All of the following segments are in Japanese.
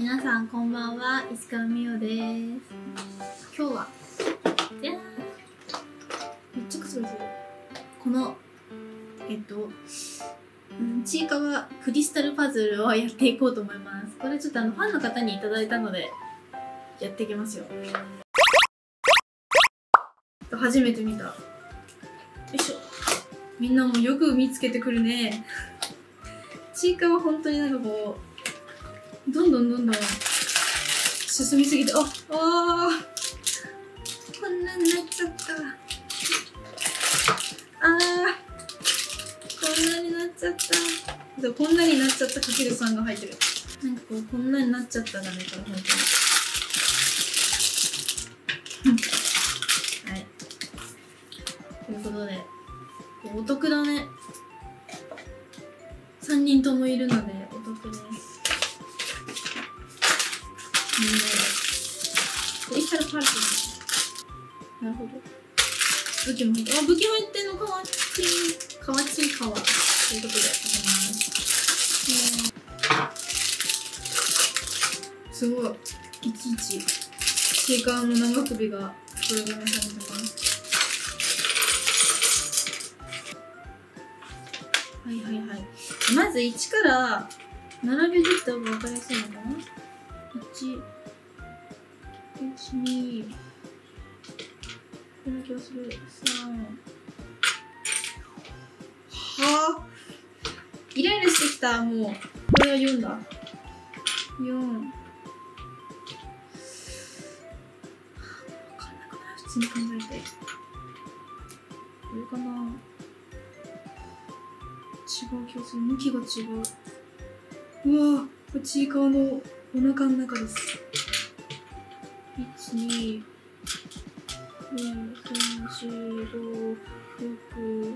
皆さんこんばんは、石川美代です。今日はじゃーん、めっちゃくちゃする。このちいかわクリスタルパズルをやっていこうと思います。これちょっとファンの方にいただいたのでやっていきますよ。初めて見た。よいしょ。みんなもよく見つけてくるね。ちいかわ本当になんかこうどんどん進みすぎて、こんなになっちゃった。こんなになっちゃった。こんなになっちゃったかける3が入ってる。なんかこんなになっちゃっただね、これ本当に。はい。ということで、お得だね。3人ともいるのでお得です。みんなで。クリスタルパルス。なるほど。武器も入って、武器入ってんのかわちんかわ。ということで、いきます。すごい。いちいち、シェーカーの長首がプログラムされてます。まず1から並べていった方が分かりやすいのかな。1、2、こんな気がする。3、はぁ、イライラしてきた。もうこれは4だ。4、分かんなくない？普通に考えて。これかな。違う気がする。向きが違う。うわぁ、これちいかわのお腹の中です。1、2、3、4、5、6。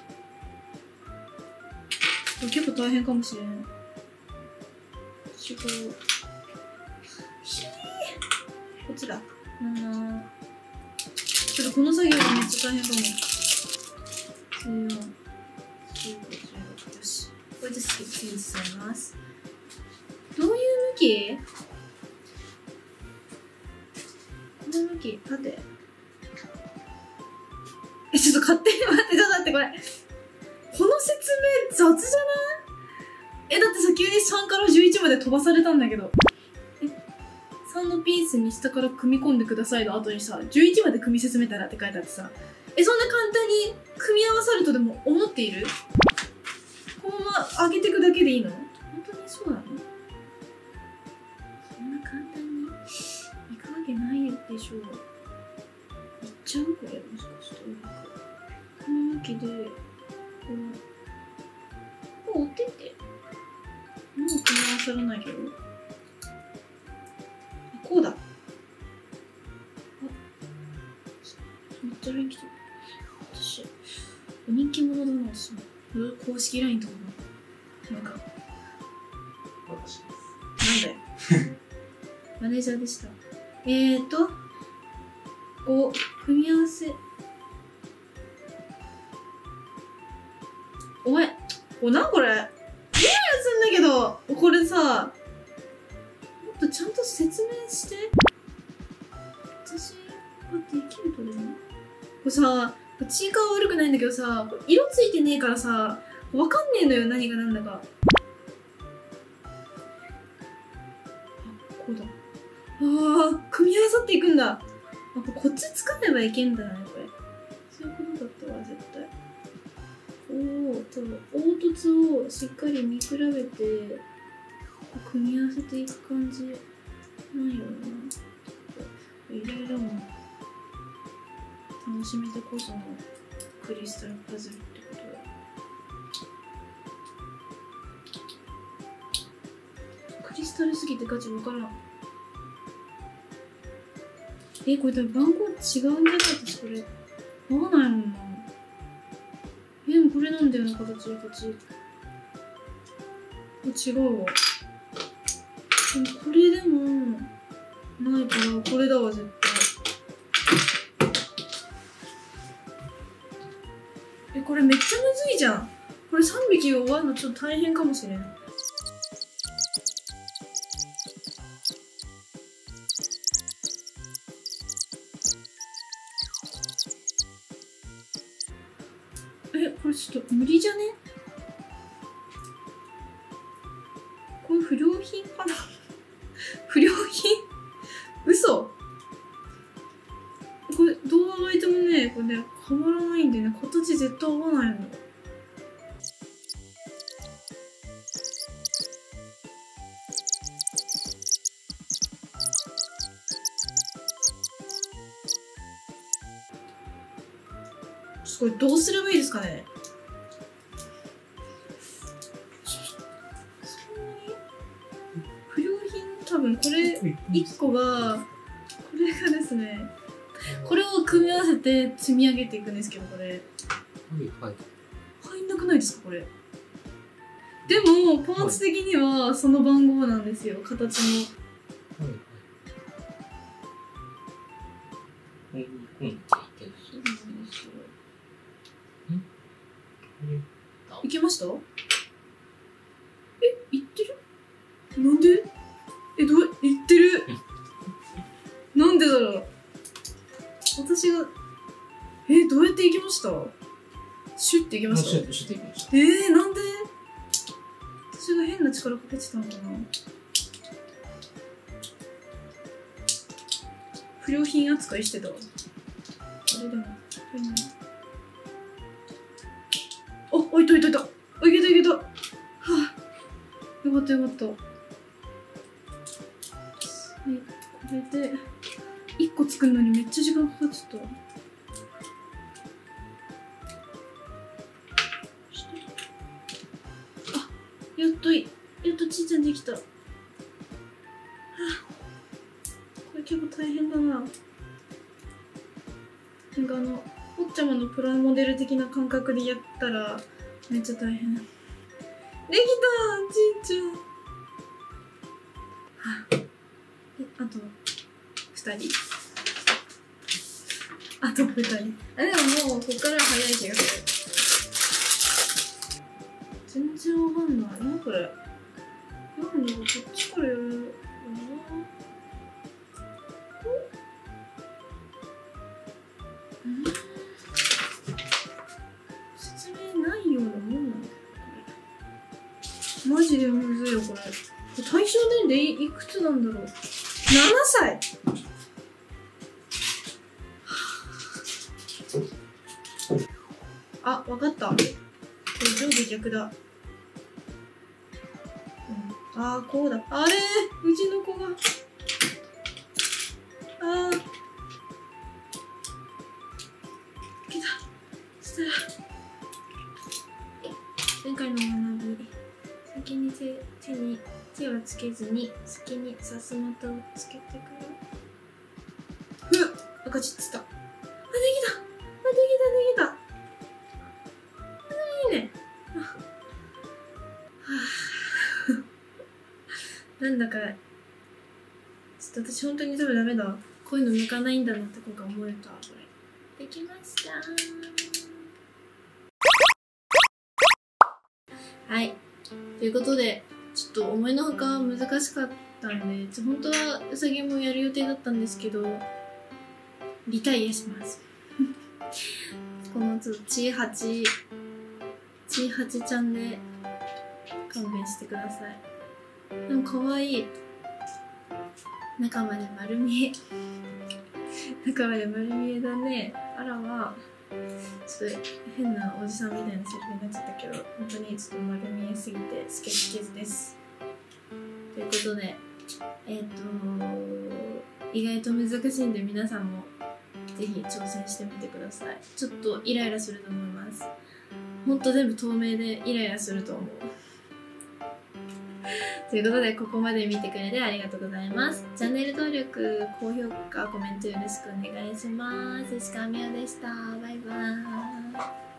結構大変かもしれん。違う。こっちだ。ちょっとこの作業がめっちゃ大変かも。14、15、16。よし。これで次に進みます。どういう向き？この向き、縦。ちょっと勝手に待って、ちょっと待って、これ。この説明雑じゃない？だってさ、急に3から11まで飛ばされたんだけど。3のピースに下から組み込んでくださいの後にさ、11まで組み進めたらって書いてあってさ、そんな簡単に組み合わさるとでも思っている？このまま上げていくだけでいいの？本当にそうなの？そんな簡単にいくわけないでしょう。いっちゃう？これもしかしてうまく。この向きで、こう折ってって。もう組み合わさらないけど。こうだ。めっちゃ LINE 来てる。私、人気者だな、私も。公式 LINE とかな。なんか。なんだよ。マネージャーでした。こう、組み合わせ。お前、なんこれイライラすんだけど、これさ、もっとちゃんと説明して。私ができるとでも。これさ、ちいかわ悪くないんだけどさ、色ついてねえからさ、わかんねえのよ、何が何だか。こうだ。組み合わさっていくんだ。こっち使えばいけんだね、これ。そういうことだったわ、絶対。多分凹凸をしっかり見比べて組み合わせていく感じなんやろな。いろいろも楽しめてこそのクリスタルパズルってことだ。クリスタルすぎてガチわからん。これ多分番号違うんじゃない？私これ合わないもんな。でもこれなんだよな、形。違うわ。でもこれでもないから、これだわ、絶対。これめっちゃむずいじゃん。これ3匹が終わるのちょっと大変かもしれん。 これちょっと無理じゃね？これ不良品かな不良品嘘。これどうあがいてもね、これね、はまらないんでね、形絶対合わないの。これどうすればいいですかね。そんなに不良品、多分これ1個が、これがですね、これを組み合わせて積み上げていくんですけど、これ入んなくないですかこれ。でもパーツ的にはその番号なんですよ、形の。いけました？いってる？なんで？いってるなんでだろう。私がどうやっていきました？シュッていきました？なんで？私が変な力かけてたのかな。不良品扱いしてたわ。あれでもあ、いた。いけた。はあ、よかったよかった。はい、これで1個作るのにめっちゃ時間かかっちゃった。やっとちいちゃんできた。はあ、これ結構大変だな。なんかおっちゃまのプラモデル的な感覚でやったらめっちゃ大変。できたちいちゃん。はあ、あと2人。でももうこっから早い気がする。全然わかんないなこれ。やるのがこっちからやるよな。説明ないようなもんなんだよこれ。マジでむずいよこれ。対象年齢いくつなんだろう。7歳。あ、わかった。これ上下逆だ。こうだ。あれうちの子が。いけた。そしたら、前回の学び。先に手はつけずに、先にさすまたをつけてから。赤ちっつった。できた。いいね。なんだかちょっと私本当に多分ダメだ。こういうの向かないんだなって今回思えた。これできました。はい、ということでちょっと思いのほか難しかったんで、本当はうさぎもやる予定だったんですけどリタイアしますこのちょっとちいはちちゃんで勘弁してください。でもかわいい。中まで丸見え中まで丸見えだね。あらはちょっと変なおじさんみたいなセリフになっちゃったけど、本当にちょっと丸見えすぎてスケッチ傷です。ということで意外と難しいんで皆さんもぜひ挑戦してみてください。ちょっとイライラすると思います。ほんと全部透明でイライラすると思うということで、ここまで見てくれてありがとうございます。チャンネル登録、高評価、コメントよろしくお願いします。石川みおでした。バイバーイ。